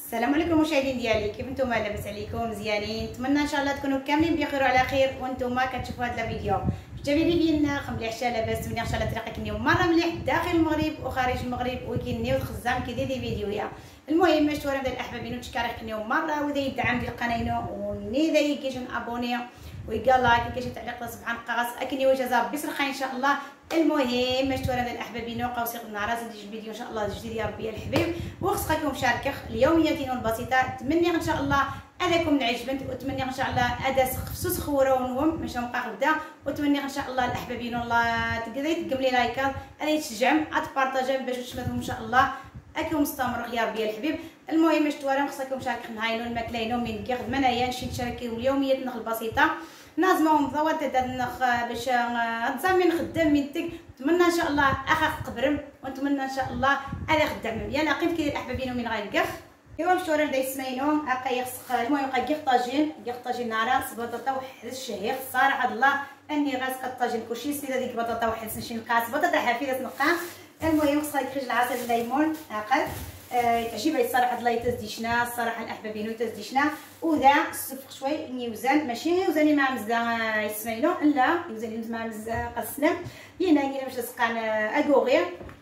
السلام عليكم المشاهدين ديالي، كيف نتوما؟ لاباس عليكم؟ مزيانين؟ نتمنى ان شاء الله تكونوا كاملين بخير وعلى خير وانتوما كتشوفوا هذا الفيديو. جميلين ديالنا مليح شا لاباس مني ان شاء الله طريقه اليوم مره مليح داخل المغرب وخارج المغرب وكينيو الخزام كيدير دي فيديوهات. المهم باش تورا ديال الاحبابين وتشكاري اليوم مره وذا يدعم بالقناه ونيدا يجي ابوني ويقال لايك يجي تعليق سبحان قاص اكن يوجزا بسرخه ان شاء الله. المهم باش تورا ديال الاحبابين وقوسيق النهار ديال الفيديو ان شاء الله جديد يا ربي الحبيب وخصكم مشاركه اليوميات البسيطه. تمني ان شاء الله هذاكم عجبت وتمني ان شاء الله هذا خصوص خورونهم ماشي نبقى غدا وتمني ان شاء الله الاحبابين والله تقدري تقم لي لايكات هذه تشجعهم تبارطاجيو باش تشمتهم ان شاء الله اكيد مستمر يا ربي الحبيب. المهم باش تورا خصكم مشاركه نهاينو الماكلينو من كيغ منايا نشي نشاركيهم اليوميات النخل البسيطه نازمهم ضوات هذا النخ باش تزامين خدام من تك. نتمنى ان شاء الله اخاف قبرم ونتمنى ان شاء الله هذا خدام يلا قيم كي الاحبابين من غير ايوا باش تورا ندا يسمينو هكا يخص. المهم يبقى كيغ طاجين نهار بطاطا وحد الشهيق صراحه الله اني غاسقه الطاجين كلشي سيده ديك البطاطا وحد نمشي نقاس بطاطا حافظه نقا. المهم خصها يخرج العصير الليمون هاكا تعجبني الصراحه الله يتزديشنا الصراحه الاحبابين يتزديشنا وذا السفق شوي نيوزان ماشي يوزاني مع مزدا يسمينو لا يوزاني مع مزدا قسنا هنا باش تسقان اكوغير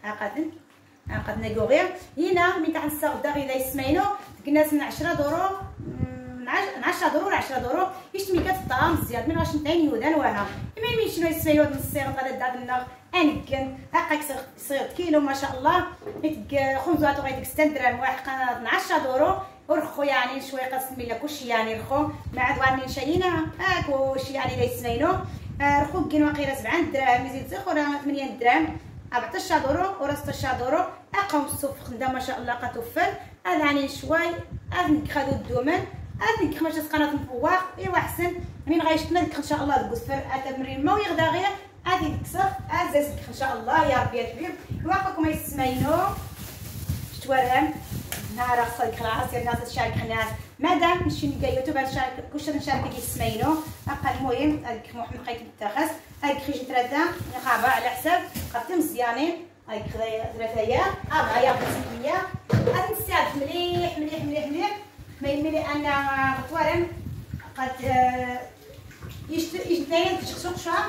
هاكا ناكوغير هنا من تحت الصغدا غير يسمينو الناس من 10 دورو من 10 دورو ل 10 دورو يشتمي كتطعم مزيان من غاش نتاين يودان وها المهم شنو يسميو هاد الصيغ غادا داد النار انكن هاكا صيغ كيلو ما شاء الله يتك خنزوات غيديك 6 درهم واحد قناه 10 دورو ورخو يعني شويه قسم لا كلشي يعني رخو مع دواني شاينا هاك واش يعني لا يسمينو رخو كاين واقيلا 7 دراهم يزيد زخور 8 دراهم 14 دورو ورا 16 دورو اقوم السوق خدام ما شاء الله قتوفل هذا يعني شوي هذيك خدو الدومن هذيك خمسه قناه الفواق ايوا احسن من غيشتنا ديك ان شاء الله الكسفر تمرين ما ويغدا غير هذه الكسف ازاز ان شاء الله يا ربي الحبيب واقفكم يسمينو شتورهم نهار خصك العصير ناس تشارك الناس مادام نمشي نلقى يوتيوب نشارك كلشي نشارك يسمينو هكا. المهم هذيك محمد لقيت متخص هذيك خرجت 3 نخابه على حساب قرتي مزيانين هذيك 3 ايام يا بنتي غادي نستعد مليح مليح مليح مليح ما يملي انا غتوارم قد يجتني تشخشق شهر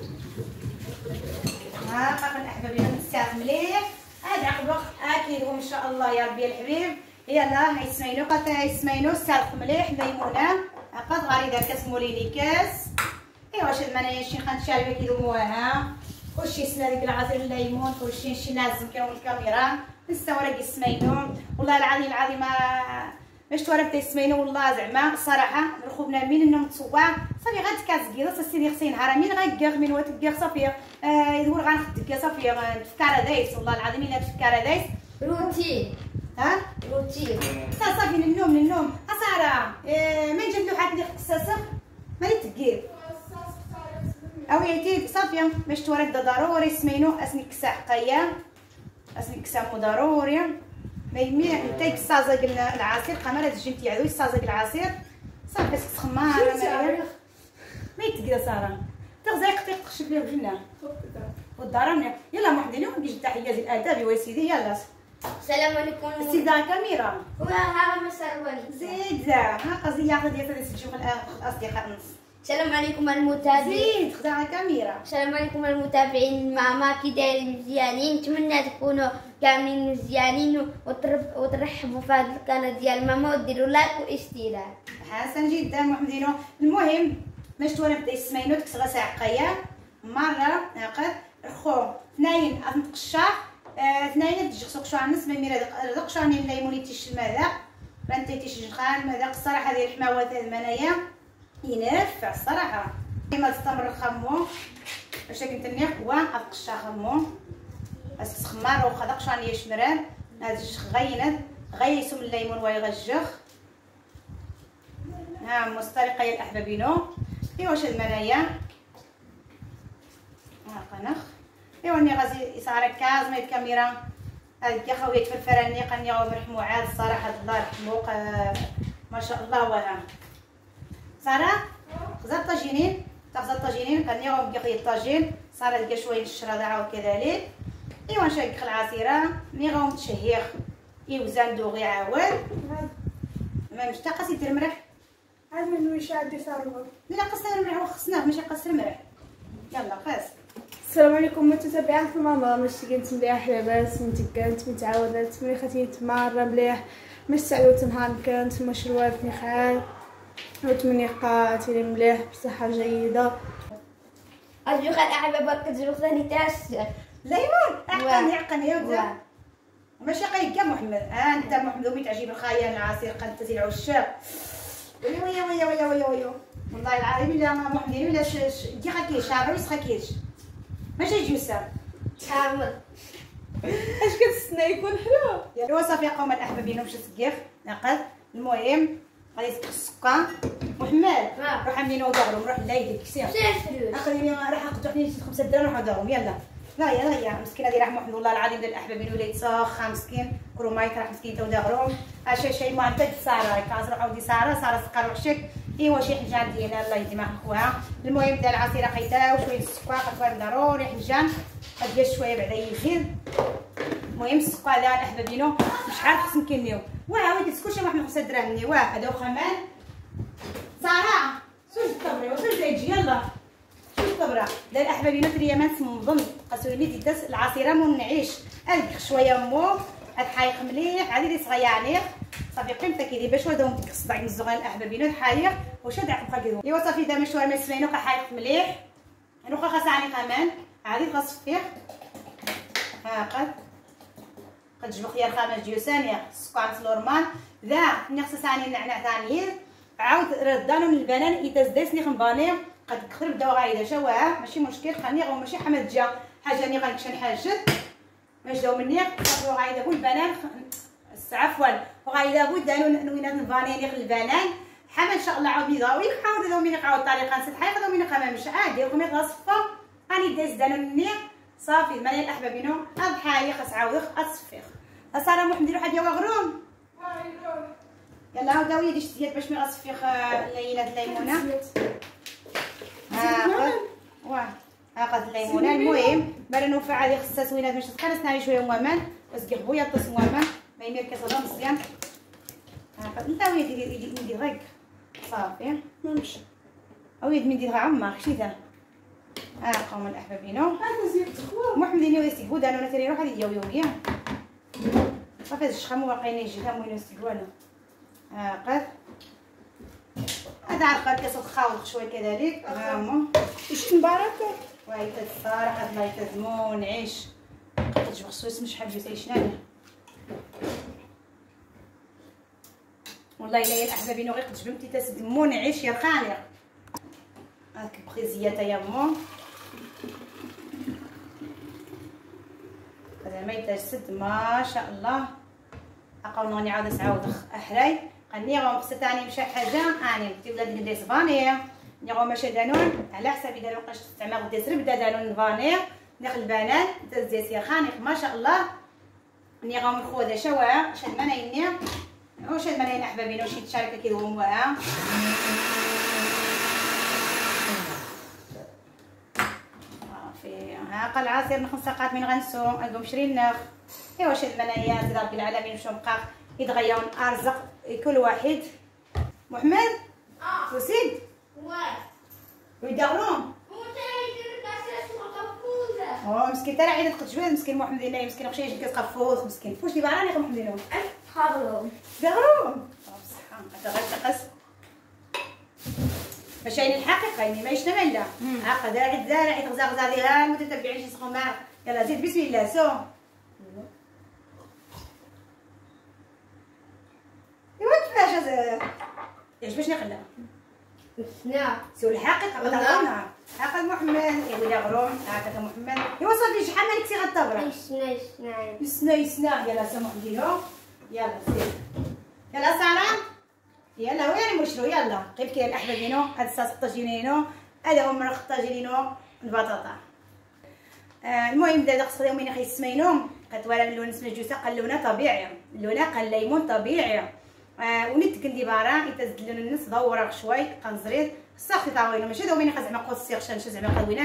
هاكا الاحبابي نستعد مليح هذا عقب اكيدهم ان شاء الله يا ربي الحبيب. يلا هيسمينو قد هيسمينو السلق مليح ليمونه قد غاريده كاس موليني كاس ايوا واش المنايا شي خنشالبه كيدوموها كلشي سنا ديك العصير الليمون كلشي شي نازم كاون الكاميرا نستورا كيسمينو والله العظيم العظيم باش تورا بدا يسمينو والله زعما الصراحه رخوبنا من النوم تصوع صافي غير تكازكي سيدي خصني نهار من غيكاغ من وتكاغ صافي يدور غنخدك صافي تفكار دايس والله العظيم الا تفكار دايس روتين روتين صافي للنوم ساره ما نجد له حد اللي خصاصه ما تكير اويتي صافي باش تورا بدا ضروري سمينو اسني كسا حقايا اسني كسا مو ضروري ما يمي نتا يكسازق العصير قمره تجي نتاعو يسازق العصير صافي بس تخمار ما يتقدا ساره تغزايق تقشف ليه وجهنا والدار يلا محمد اليوم بيجي تحيه ديال الادب يا سيدي يلا. السلام عليكم سيدا كاميرا وها مسرواني زيد ها قضيه هذه ديال تسجيل الاصدقاء نص. السلام عليكم المتابعين زيد خدها كاميرا. السلام عليكم المتابعين ما كي دايرين مزيانين نتمنى تكونوا كاملين مزيانين وترحبوا في هذا القناه ديال ماما وديروا لايك واشتراك حسن جدا محمدينو. المهم باش تورا بدا يسمينو تكسغا ساعقيه مره ناقد رخو 2 نتقشا 2 تجي سوق شو نص ما ميرا دق شاني الليموني تيش المذاق بانتي تيش الخان مذاق الصراحه ديال الحماوات المنايا ينفع الصراحه كيما تستمر الخمو باش كنت نيق وافقشا خمو بس تخمر وخدق شاني يشمران هذا غينت غيسم الليمون ويغجخ ها مسترقه يا الاحبابينو ايوا واش المنايا ها قنخ ايوا ني غازي يصار كاز ما الكاميرا هذيك يا خويا تفرفراني قني ومرحمو عاد الصراحه الله يرحمو ما شاء الله وها ساره خزا الطاجينين تاخذ الطاجينين قني وبقي الطاجين صار لقى شويه الشرادعه وكذلك ايوا نشيخ العصيره مي غاهم تشهيخ يوزان دوغي عاود ما مش تقص يدير مرح عاد من واش عاد يصاروا. لا قصنا المرح وخصناه ماشي قص المرح. يلا قاس. السلام عليكم متتابعات الماما، ماشي كنت مليح لاباس من كانت متعاودات ملي خاتي تمارا مليح مش تعودت نهار كانت مشروعات نخال وتمني قاتلي مليح بصحة جيدة. أرجوك الأحباب كتجرو ثاني تاس ليمون عقني يا ولد ماشي قايق محمد. انت محمد ومي تعجب الخايا العصير قد تزيل العشاق. ويا والله العظيم الا محمد الا دي خاكيش عروس خاكيش ماشي جوسه حامض. اش كتستنى يكون حلو؟ يلا صافي قوم الاحبابين باش تسقيخ ناقص. المهم غادي تسقي السكر. محمد روح عملينا ودغرو نروح ليدك سير اخليني راح ناخذ حنين 5 دراهم نروح ندغرهم. يلا لا مسكينه هذه راح محمد والله العظيم ديال الاحبابين ولا يتسخن مسكين كرومايك راح مسكين تا ودغرهم. شي ما انت ساره كازر عاودي ساره سقر وحشك ايوا شي حجان ديالنا الله يديمها خوها. المهم بدا العصير خيتا وشويه السكر خاطر ضروري حجان غادي شويه بعدا يزيد. المهم السكر هذا الاحبابينو مش عارف خص نكنيو واه وليدي كلشي محمد 5 دراهم مني واه هذا وخمان ساره شوف الطبري وشوف تجي يلا شوف الطبره دا الاحبابينو تريا ما نظن قاسولي ديتاس العصيره منعيش الك شويه مو الحايق مليح عادي لي صغيانير صافي قيمتها كيدير باش وداهم ديك الصداع من الزغال الاحبابينو الحايق واش هذا عقب كيديروا ايوا صافي دا مشوار ما سمينو كحايق مليح نوخا خاص عني كمان عادي خاص فيه ها قد جبو خيار خامس ديال ثانيه السكر نورمال ذا نخص ثاني النعناع ثاني عاود ردانو من البنان يتزدسني خنباني قد كثر بداو غايده شواه ماشي مشكل خلني غو ماشي حمد جا حاجه ني غنكشن حاجه ماش داو مني صافي غايده بو البنان عفوا وغايده بو دانو نوينات الفانيلي في البنان حمد ان شاء الله عاود يضاوي حاول داو مني قاعد الطريقه نسيت حاجه داو مني قمام مش عادي وخمي خلاص صفا راني داز دانو مني صافي المال الاحبابينو هاد حاجه خاص عاود اصفيخ صار محمد نديرو حاجه وغروم يلا عاوداو يدي شتيات باش ما غصفيخ ليلات الليمونه هاقد الليمونه. المهم برنوفه هذه خصها سوينات باش تقرصنا عليه شويه موامان وسقي خويا طس موامان ما يمير كيصدر مزيان هاقد انت ويدي ندير غيك صافي نمشي ويد من ندير عمر شتيها قوم الاحبابينو هذا زيت خوا محمدين يسيبو دانو انا تري روح هذه يوميا صافي الشخم واقيلا يجي ثم وين يسيبو انا هاقد هذا عرقات كيصوت خاوخ شويه كذلك هاهما اش مباركه واي تتصار قد الله يتزمو نعيش كتجبغ السويس مش حاب يعيشنا انا والله الا يا الاحبابين غير تجبمتي تسدمو نعيش يا خالق هاك بخيزيات يا مو هذا ما يتجسد ما شاء الله اقاونا غني عاود نعاود احراي قني غو مقصد ثاني مشى حاجه اني قلت ولاد ندير فانير ني غو ماشي دانون على حسابي دانون بقاش تستعمل غدي بدا دانون فانير داخل البنان تزيت يا خانق ما شاء الله ني غو من خوذا شوا شاد منايني واش هاد مناين احبابينا واش يتشارك كيدوم موها صافي ها قال العصير نخ ساقات من غنسو القوم شري النخ ايوا شاد المنايات رب العالمين مشاو بقى يتغيرون ارزق كل واحد محمد وسيد ويدغرون مسكين ترى عيد تقجبد مسكين محمد الله مسكين واش يجي كتقفوز مسكين واش ديما راني محمد لهم حاضرهم دغرون بصح هذا غير تقص باش يعني الحقيقه يعني ما يشنا ملا هاكا داعي الزارع يتغزغزا ليها المتتبعين يسقوا معاه يلا زيد بسم الله سو باش نقلع نعم سو الحقيقه غدغرونا هاكا محمد يا غروم هاكا محمد ايوا صافي شحال مالك سي غطبره يسنا يلا سمح ديرو يلا سير يلا ساره يلا وين مشرو يلا قيب كاين الاحبابينو هاد الصاص طاجينينو هذا هو مرق طاجينينو البطاطا المهم بدا خصنا يومين خيسمينو كتوالى اللون اسمه جوسه قلونه طبيعي اللونه قال ليمون طبيعي ونيت كندي بارا يتزدلون النص ضورق شوي قنزريت صافي طاوينه ماشي دوميني زعما قوس السيغ شان زعما قوينات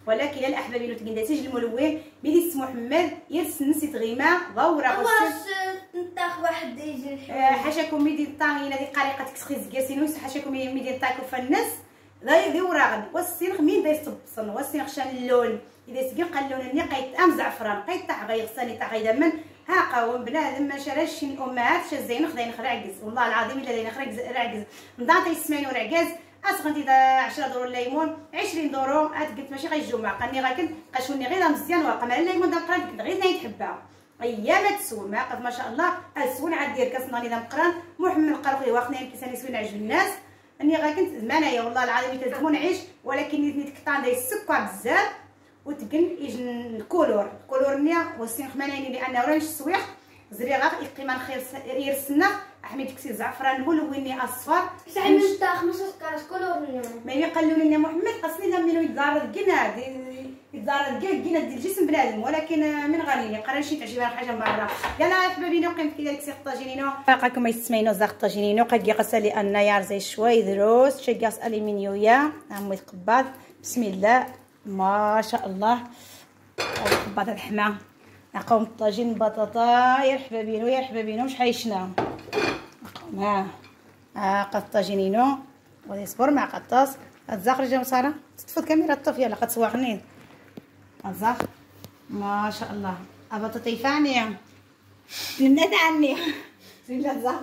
ولكن الاحباب انه تقنداتيج الملون بيدي سي محمد يرسن نسيت غيما ضوره واش نطاخ واحد يجي حاشاكم ميدي طاغينا دي قريقه تكسخيز كاسينوس حاشاكم ميدي طاكو فالناس لا يدي وراغد والسين مين دا يصبصن والسين خشان اللون اذا سقي قال اللون ني قيت زعفران قيت تاع غيغساني تاع غيدمن ها قاوم بنادم ما شراش الامهات شا زين خداين خرعكز والله العظيم الا داين خرعكز نضاعت يسمعين ورعكاز اسخنتي دا 10 دورو الليمون 20 دورو قلت ماشي غيجومع قالني غاكن قاشوني غير مزيان وقمع الليمون دا قران غير نايت حبها ايامات تسول ما قف ما شاء الله السون عاد دير كاس ناني دا مقران محمد القرقي واخني كيساني سوين عجب الناس اني غاكنت زمانايا والله العظيم تزمون نعيش ولكن نيت كطان دا السكر بزاف وتكن يجن الكولور نيا والسين خمانيني لانه راني السويق زريغه يقيمان خير يرسنا احمد كسي زعفران ملوني اصفر شحال من طاخ مش كاش كولور ما يقالوا لنا محمد قصني لما يتضارب كنا يتضارب كنا ديال الجسم بنادم ولكن من غالي قرا شي تعجبها حاجه من برا يلا حبابي نقيم في كذلك سي طاجينينو باقاكم ما يسمعينو زاق طاجينينو قد يقصى لي ان يار زي شوي دروس شقاص الومنيويا عمو يتقبض بسم الله ما شاء الله قبض الحمام نقوم الطاجين بطاطا يا حبابينو يا حبابينو مش حيشنا نقوم قد طاجينينو ودي صبر مع قطاس الزاخ رجع ساره تطفي الكاميرا طفي يلا قد صواغني الزاخ ما شاء الله ابطاطي فانيه نمنات عني سيلا الزاخ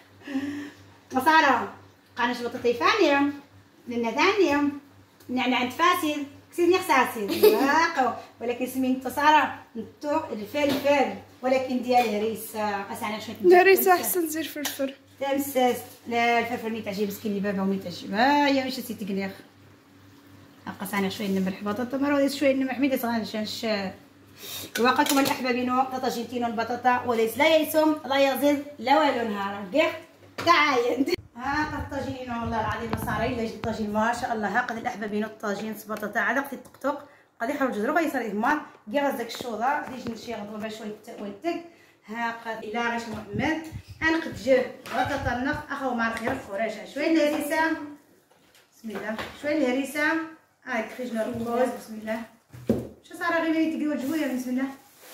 مساره قانش بطاطي فانيه نمنات عني نعناع فاسد سيني خساسين واقو ولكن سمين تصارى نطو الفلفل ولكن ديال الهريسه اسعنا شويه الهريسه احسن زير فلفل تمساس لا الفلفل مي تعجب مسكين اللي بابا ومي تعجبها يا واش سي تقليخ قصانا شويه نمر البطاطا مرة شويه نمر حميده صغانش واقعكم الاحبابينو طاجينتينو البطاطا وليس لا يسم لا يزيد لا والو نهار كاع تعاين ها الطاجين والله العظيم صاري الا جبت طاجين ما شاء الله ها قد الاحبابين الطاجين سباطه تاع عاد قد الطقطق قد يحاول جزرو غيصير يهمر كي غزك الشوضه غادي يجي نشي غضو باش ويتك ها قد الا غاش محمد انا قد جاب بطاطا النخ اخو مع الخير الفراشه شويه الهريسه بسم الله شويه الهريسه هاك خرجنا الركوز بسم الله شو صار غير يتقيو الجويه بسم الله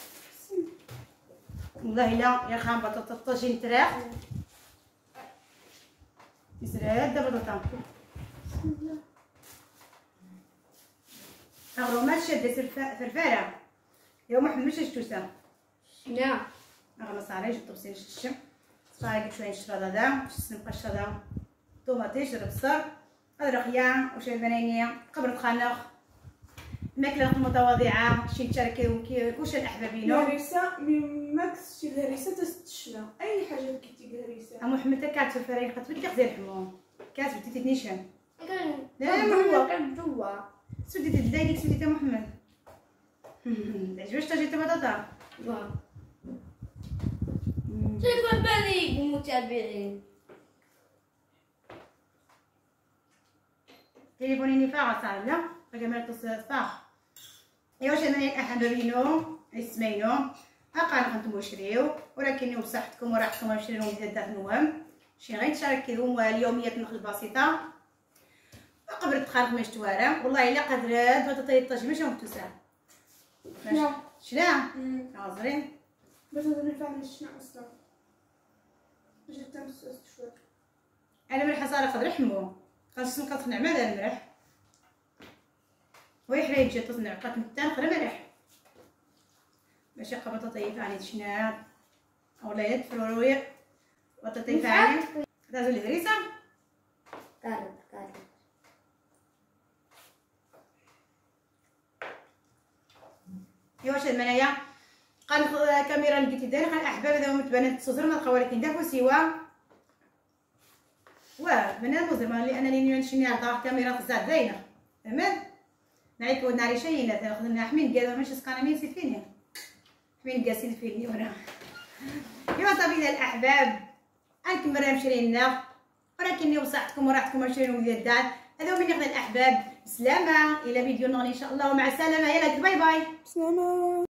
والله لا يا خام بطاطا الطاجين تراح يسراد دابا بطاطا اغرومات شاده فرفاره يا محمد ماشي شتوسه لا اغا صاري جبت طبسين الشم صاي قلت شويه الشراده دا شسن قشره طوماطيش البصر الرقيه وشويه البنانيه قبر خانخ الماكله المتواضعه شي نشارك كلشي الاحبابينو الهريسه ماكس شي الهريسه تستشنا اي حاجه كيتي الهريسه محمد كانت فرفرين قد بدي خزي الحموم كانت بديتي تنيشان لا هو كان جوا سديتي الدايريك سديتي محمد تعجبش طاجين بطاطا شوفوا بالي المتابعين تليفوني نفاع صار لا فكما تصفاح يا واش انا احبابينو اسمينو هاقا نخدمو نشريو ولكن بصحتكم وراحتكم نشريو مزيدات نوام شي غير تشاركيهم اليوميات النخل البسيطه قبل الدخان ما شتوارا والله الا قدرات بطاطا الطاجين ماشي مكتوسه شلا ناظرين بس هذا اللي فعلا الشنع اصلا جبت مسوس شويه انا ملح صار قدر حمو خاص نقطع ماذا الملح ويحرا يجي تصنع قط متان خرا ملح باش يبقى بطاطا يفعني تشنات اولا يدفلو بطاطا يفعني دازو الهريسه كارت يا واش المنايا قال كاميرا لقيتي دايره قال احباب هذا متبانات التصوير ما خوالك ندافو سوا بنات مزرمه لانني نمشي نهضر كاميرا تزاد زينه تمام نعيط ودنا شينا تاخذنا حمين قال ماشي سكانه مين سيفيني حمين قاسين فيني وانا يا طبيعي الاحباب انكم مرا مشرينا ولكني وصحتكم وراحتكم مشرين وداد هذا من يخدم الاحباب سلامه الى فيديو نغني ان شاء الله ومع السلامه يلا باي باي سلامه.